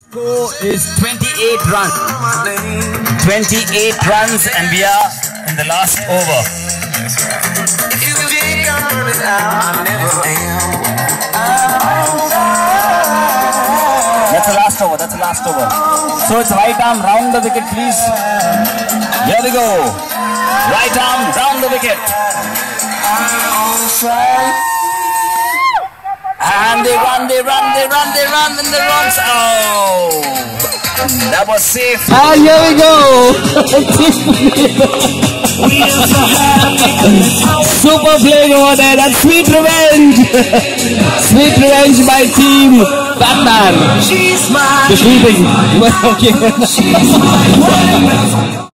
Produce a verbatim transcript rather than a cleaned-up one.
Score is twenty-eight runs. twenty-eight runs, and we are in the last over. That's the last over. That's the last over. So it's right arm round the wicket, please. Here we go. Right arm round the wicket. And they run, they run, they run, they run, and the runs. Oh, that was safe. And here we go. Super playing over there. That's sweet revenge. Sweet revenge by team Batman. The sweeping. Okay.